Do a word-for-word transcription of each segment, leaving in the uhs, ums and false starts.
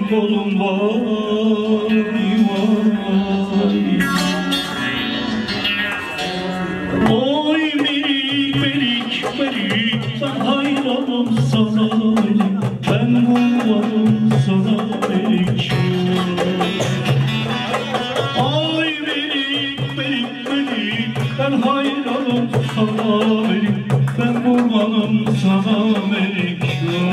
kolum vay vay. Oy melik melik melik, ben hayranım sana melik, ben kurbanım sana melik. Ay melik melik melik, ben hayranım sana melik, ben kurbanım sana melik.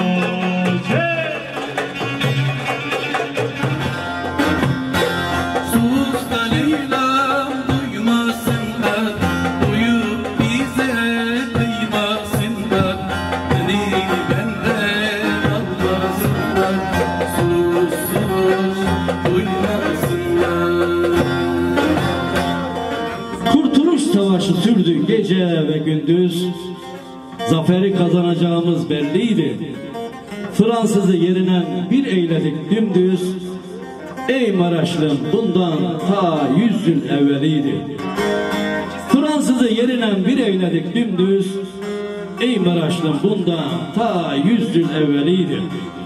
Kurtuluş Savaşı sürdü gece ve gündüz. Zaferi kazanacağımız belliydi. Fransızı yerine bir eyledik dümdüz. Ey Maraşlım, bundan ta yüz yıl evveliydi. Fransızı yerine bir eyledik dümdüz. Ey Maraşlım, bundan ta yüz yıl evveliydi.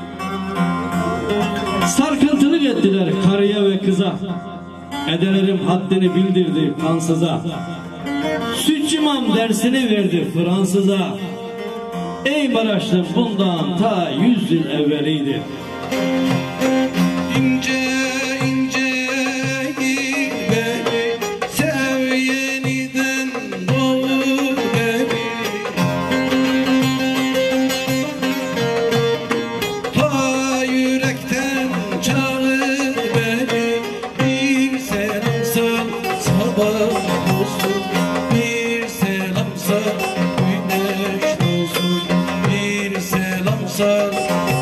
Sarkıntılık ettiler karıya ve kıza. Edelerim haddini bildirdi kansıza. Sütçümam dersini verdi Fransıza. Ey Maraşlım, bundan ta yüz yıl evveliydi. İnce ince beni sev, yeniden doğur beni. Ta yürekten çağır beni. Bir selam sal sabah olsun, bir selam sal güneş olsun, bir selam sal